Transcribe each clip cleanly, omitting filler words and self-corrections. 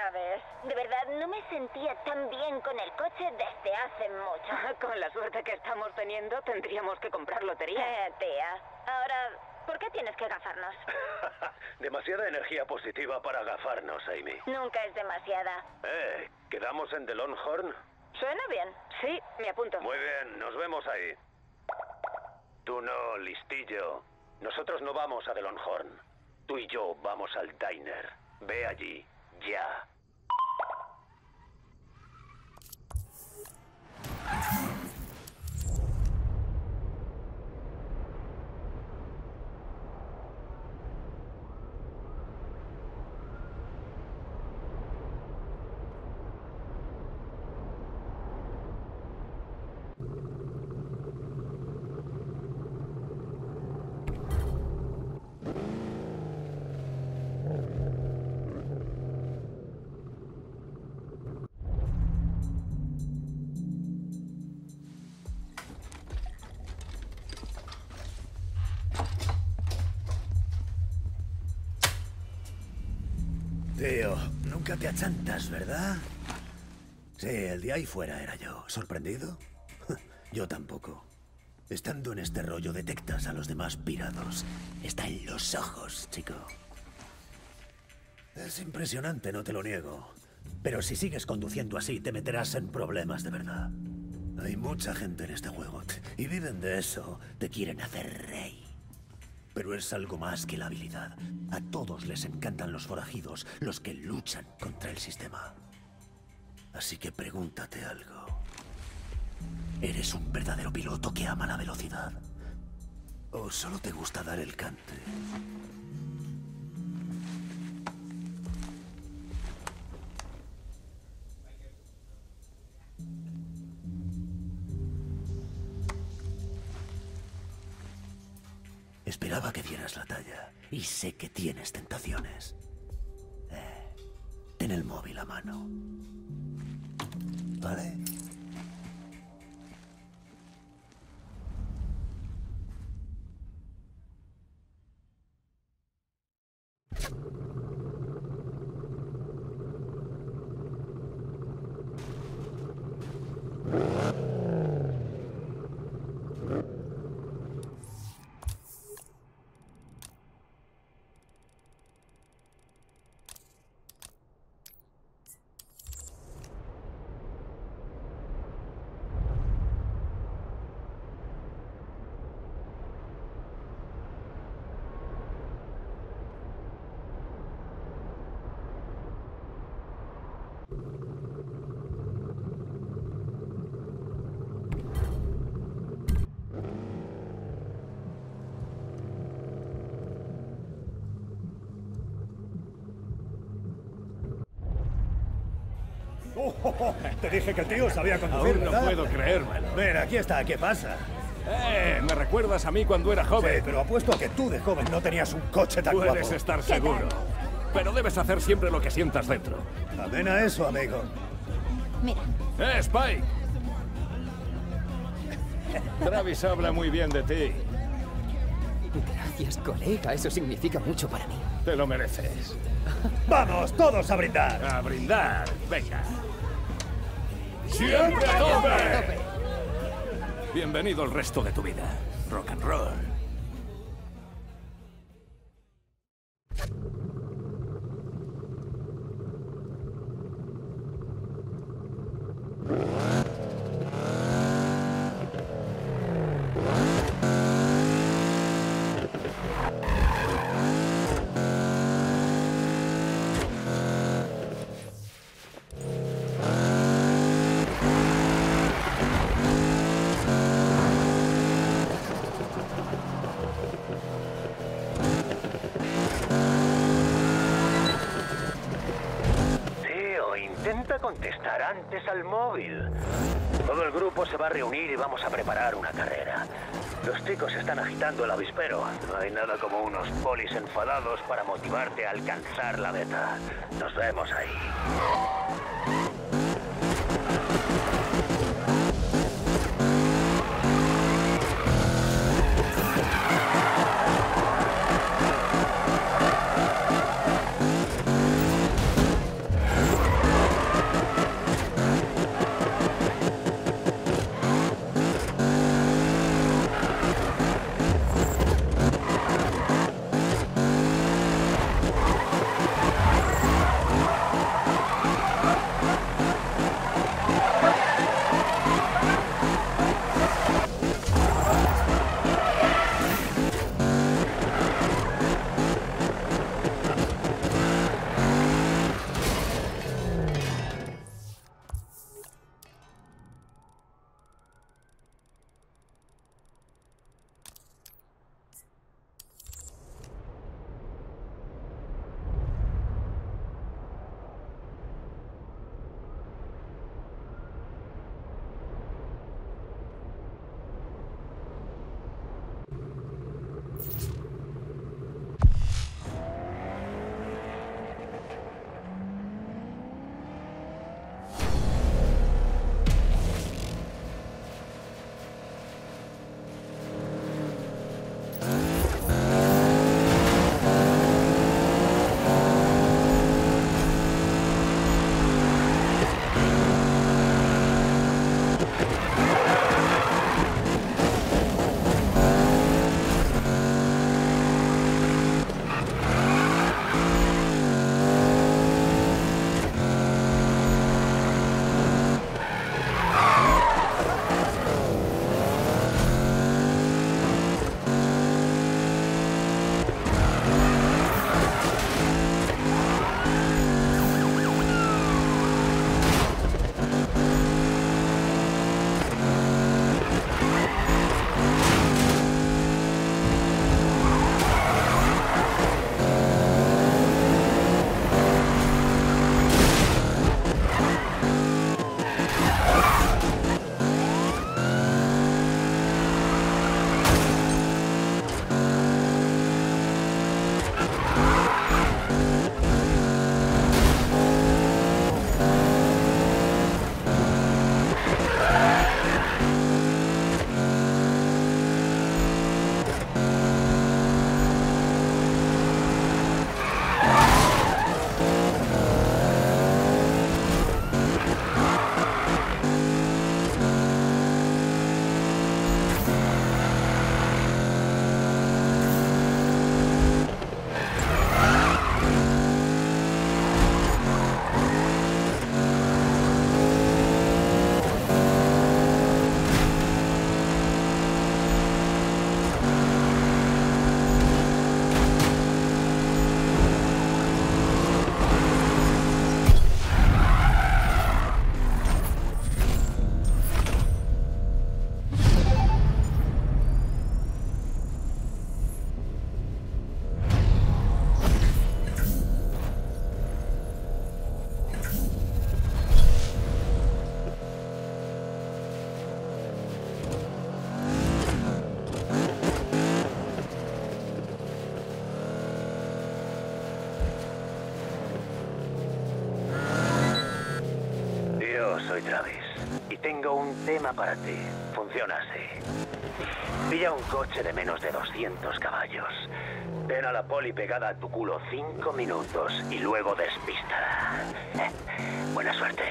sabes. De verdad, no me sentía tan bien con el coche desde hace mucho. Con la suerte que estamos teniendo, tendríamos que comprar lotería. Tía. Ahora, ¿por qué tienes que gafarnos? Demasiada energía positiva para gafarnos, Amy. Nunca es demasiada. ¿Quedamos en The Longhorn? Suena bien. Sí, me apunto. Muy bien, nos vemos ahí. Tú no, listillo. Nosotros no vamos a The Longhorn. Tú y yo vamos al diner. Ve allí, ya. Tío, nunca te achantas, ¿verdad? Sí, el de ahí fuera era yo. ¿Sorprendido? Yo tampoco. Estando en este rollo detectas a los demás pirados. Está en los ojos, chico. Es impresionante, no te lo niego. Pero si sigues conduciendo así, te meterás en problemas de verdad. Hay mucha gente en este juego y viven de eso. Te quieren hacer rey. Pero es algo más que la habilidad. A todos les encantan los forajidos, los que luchan contra el sistema. Así que pregúntate algo. ¿Eres un verdadero piloto que ama la velocidad? ¿O solo te gusta dar el cante? Esperaba que dieras la talla, y sé que tienes tentaciones. Ten el móvil a mano. ¿Vale? Te dije que el tío sabía conducir, Aún no ¿verdad? puedo creérmelo. Ven, aquí está, ¿qué pasa? Me recuerdas a mí cuando era joven. Sí, pero apuesto a que tú de joven no tenías un coche tan Puedes guapo. estar seguro. Pero debes hacer siempre lo que sientas dentro. Amén a eso, amigo. Mira. Spike! Travis habla muy bien de ti. Gracias, colega. Eso significa mucho para mí. Te lo mereces. ¡Vamos, todos a brindar! A brindar. Venga. ¡Siempre a tope! Bienvenido el resto de tu vida. Rock and roll. Intenta contestar antes al móvil. Todo el grupo se va a reunir y vamos a preparar una carrera. Los chicos están agitando el avispero. No hay nada como unos polis enfadados para motivarte a alcanzar la meta. Nos vemos ahí. Soy Travis y tengo un tema para ti. Funciona así. Pilla un coche de menos de 200 caballos. Ten a la poli pegada a tu culo 5 minutos y luego despístala. Buena suerte.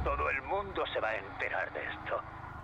Todo el mundo se va a enterar de esto.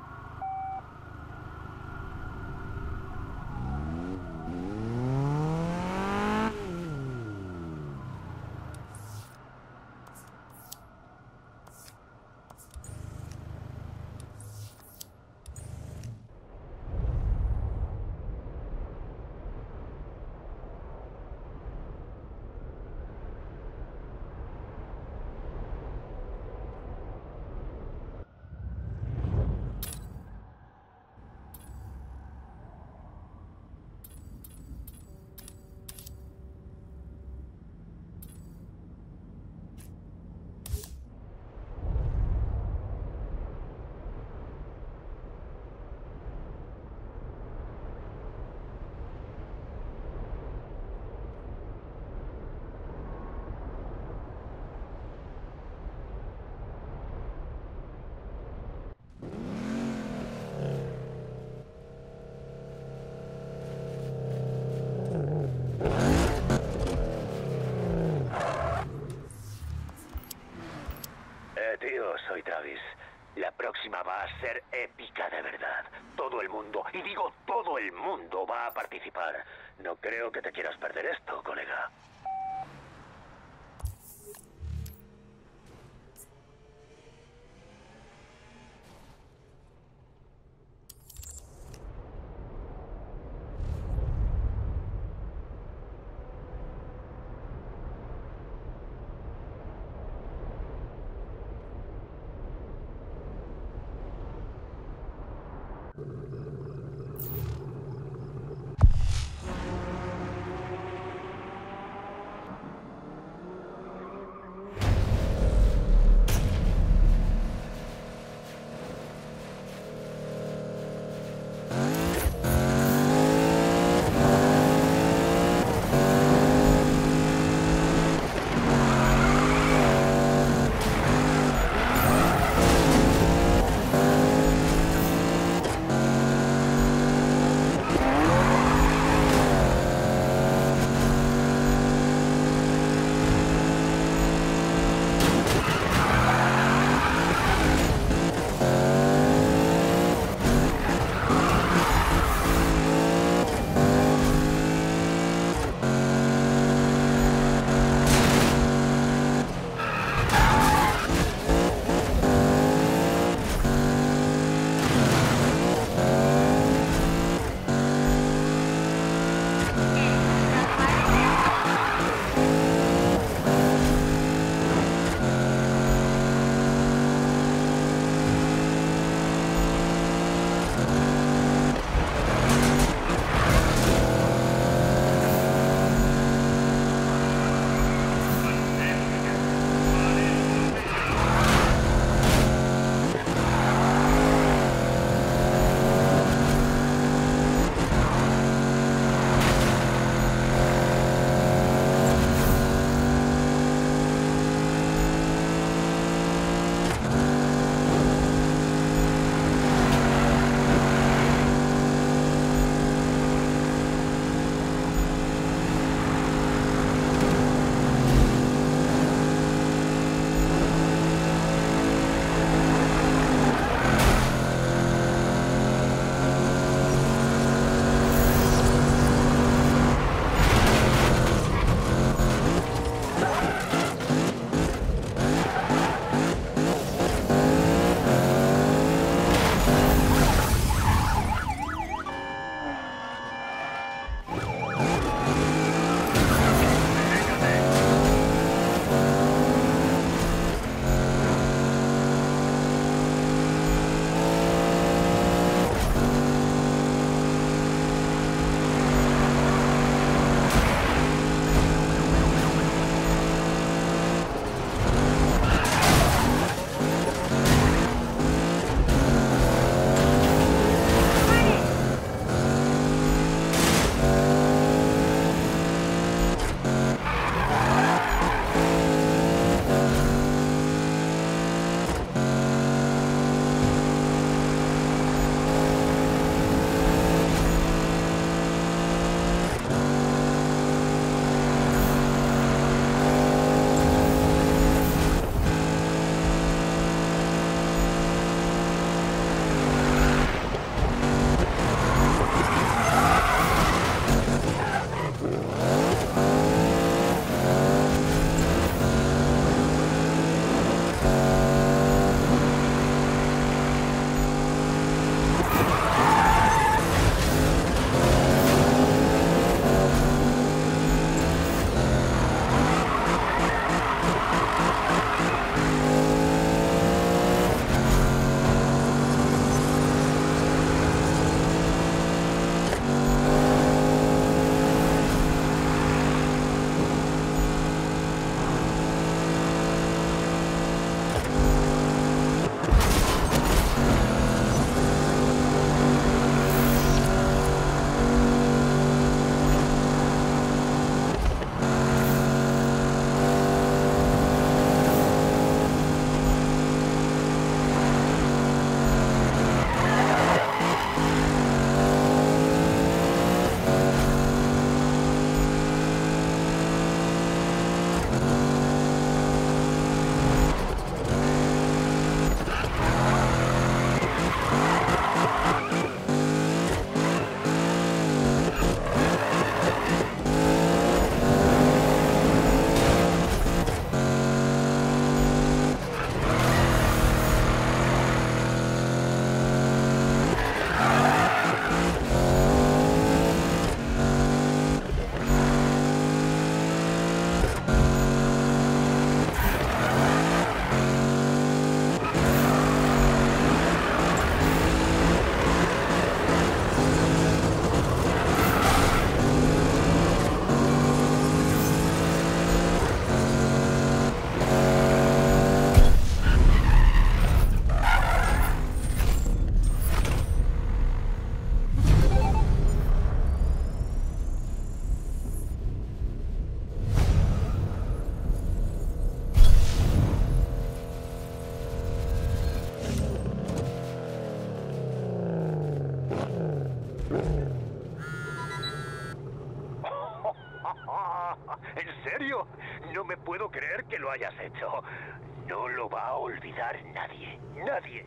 Tío, soy Travis. La próxima va a ser épica de verdad. Todo el mundo, y digo todo el mundo, va a participar. No creo que te quieras perder esto, colega. ¿En serio? No me puedo creer que lo hayas hecho. No lo va a olvidar nadie. Nadie.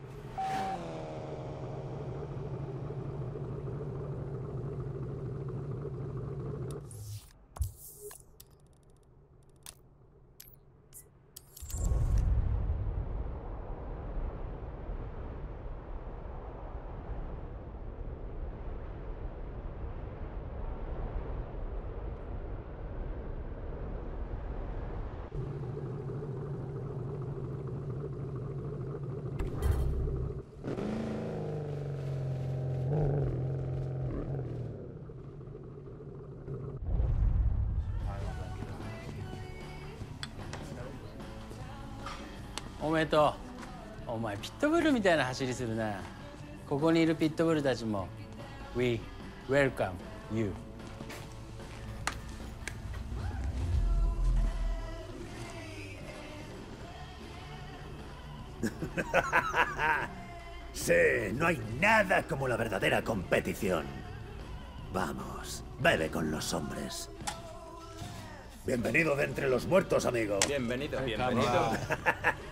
おめでとう。お前ピットブルみたいな走りするな。ここにいるピットブルたちも We welcome you。 Sí, no hay nada como la verdadera competición. Vamos, bebe con los hombres. Bienvenido de entre los muertos, amigo. Bienvenido. Bienvenido.